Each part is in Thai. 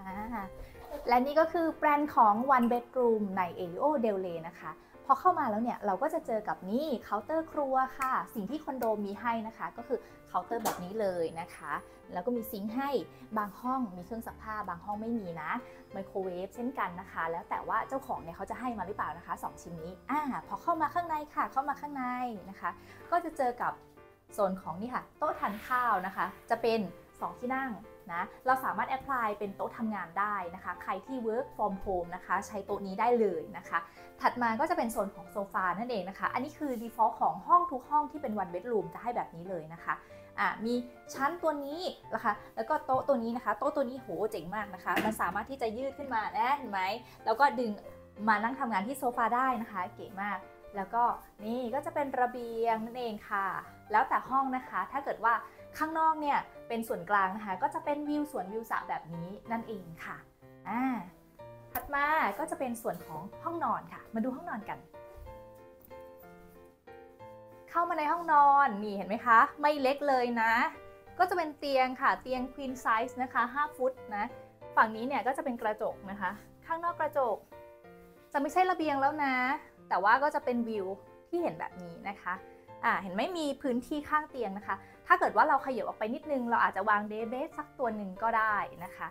และนี่ก็คือแบรนด์ของ One Bedroom ใน Elio Del Rey นะคะพอเข้ามาแล้วเนี่ยเราก็จะเจอกับนี่เคาน์เตอร์ครัวค่ะสิ่งที่คอนโดมีให้นะคะก็คือเคาน์เตอร์แบบนี้เลยนะคะแล้วก็มีซิงค์ให้บางห้องมีเครื่องซักผ้าบางห้องไม่มีนะไมโครเวฟเช่นกันนะคะแล้วแต่ว่าเจ้าของเนี่ยเขาจะให้มาหรือเปล่านะคะ2ชิ้นนี้พอเข้ามาข้างในค่ะเข้ามาข้างในนะคะก็จะเจอกับโซนของนี่ค่ะโต๊ะทานข้าวนะคะจะเป็น2ที่นั่งนะเราสามารถแอพพลายเป็นโต๊ะทำงานได้นะคะใครที่ work from home นะคะใช้โต๊ะนี้ได้เลยนะคะถัดมาก็จะเป็นโซนของโซฟานั่นเองนะคะอันนี้คือ default ของห้องทุกห้องที่เป็น one bedroom จะให้แบบนี้เลยนะคะมีชั้นตัวนี้นะคะแล้วก็โต๊ะตัวนี้นะคะโต๊ะตัวนี้โหเจ๋งมากนะคะมันสามารถที่จะยืดขึ้นมานะเห็นไหมแล้วก็ดึงมานั่งทำงานที่โซฟาได้นะคะเก๋มากแล้วก็นี่ก็จะเป็นระเบียงนั่นเองค่ะแล้วแต่ห้องนะคะถ้าเกิดว่าข้างนอกเนี่ยเป็นส่วนกลางนะคะก็จะเป็นวิวสวนวิวสระแบบนี้นั่นเองค่ะถัดมาก็จะเป็นส่วนของห้องนอนค่ะมาดูห้องนอนกันเข้ามาในห้องนอนนี่เห็นไหมคะไม่เล็กเลยนะก็จะเป็นเตียงค่ะเตียง queen size นะคะ5 ฟุตนะฝั่งนี้เนี่ยก็จะเป็นกระจกนะคะข้างนอกกระจกจะไม่ใช่ระเบียงแล้วนะแต่ว่าก็จะเป็นวิวที่เห็นแบบนี้นะคะเห็นไหมมีพื้นที่ข้างเตียงนะคะถ้าเกิดว่าเราขยับออกไปนิดนึงเราอาจจะวางเดย์เบสสักตัวหนึ่งก็ได้นะคะ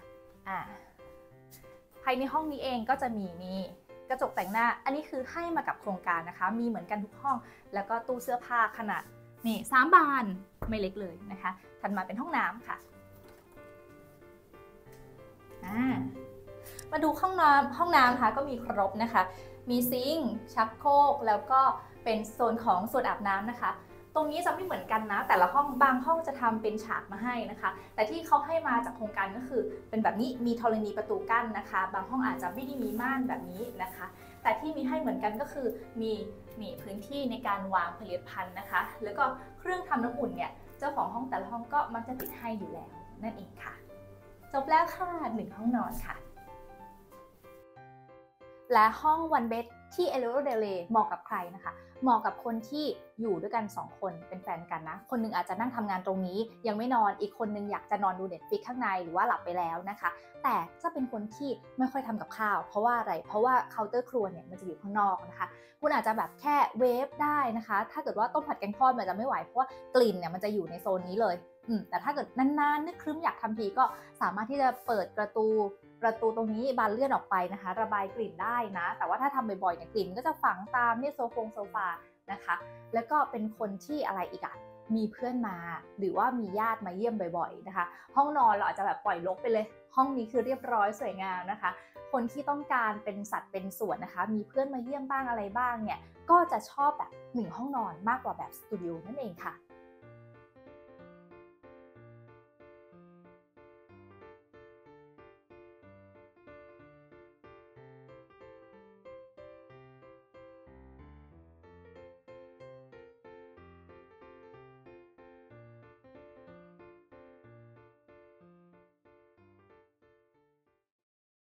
ภายในห้องนี้เองก็จะมีนี่กระจกแต่งหน้าอันนี้คือให้มากับโครงการนะคะมีเหมือนกันทุกห้องแล้วก็ตู้เสื้อผ้าขนาดนี่3 บานไม่เล็กเลยนะคะถัดมาเป็นห้องน้ำค่ะมาดูห้องน้ำค่ะก็มีครบนะคะมีซิงค์ชักโครกแล้วก็เป็นโซนของส่วนอาบน้ำนะคะตรงนี้จะไม่เหมือนกันนะแต่ละห้องบางห้องจะทำเป็นฉากมาให้นะคะแต่ที่เขาให้มาจากโครงการก็คือเป็นแบบนี้มีธรณีประตูกั้นนะคะบางห้องอาจจะไม่ได้มีม่านแบบนี้นะคะแต่ที่มีให้เหมือนกันก็คือมีพื้นที่ในการวางผลิตภัณฑ์นะคะแล้วก็เครื่องทำน้ำอุ่นเนี่ยเจ้าของห้องแต่ละห้องก็มักจะติดให้อยู่แล้วนั่นเองค่ะจบแล้วค่ะ1 ห้องนอนค่ะและห้อง One Bed ที่ Elio Del Rey เหมาะกับใครนะคะเหมาะกับคนที่อยู่ด้วยกัน2 คนเป็นแฟนกันนะคนนึงอาจจะนั่งทำงานตรงนี้ยังไม่นอนอีกคนนึงอยากจะนอนดู Netflix ข้างในหรือว่าหลับไปแล้วนะคะแต่จะเป็นคนที่ไม่ค่อยทำกับข้าวเพราะว่าอะไรเพราะว่าเคาน์เตอร์ครัวเนี่ยมันจะอยู่ข้างนอกนะคะคุณอาจจะแบบแค่เวฟได้นะคะถ้าเกิดว่าต้มผัดแกงทอดมันจะไม่ไหวเพราะว่ากลิ่นเนี่ยมันจะอยู่ในโซนนี้เลยแต่ถ้าเกิดนานๆนึกครึ้มอยากทำทีก็สามารถที่จะเปิดประตูตรงนี้บานเลื่อนออกไปนะคะระบายกลิ่นได้นะแต่ว่าถ้าทำบ่อยๆเนี่ยกลิ่นก็จะฝังตามโซฟานะคะแล้วก็เป็นคนที่อะไรอีกมีเพื่อนมาหรือว่ามีญาติมาเยี่ยมบ่อยๆนะคะห้องนอนเราอาจจะแบบปล่อยรกไปเลยห้องนี้คือเรียบร้อยสวยงามนะคะคนที่ต้องการเป็นสัดเป็นส่วนนะคะมีเพื่อนมาเยี่ยมบ้างอะไรบ้างเนี่ยก็จะชอบแบบ1 ห้องนอนมากกว่าแบบสตูดิโอนั่นเองค่ะ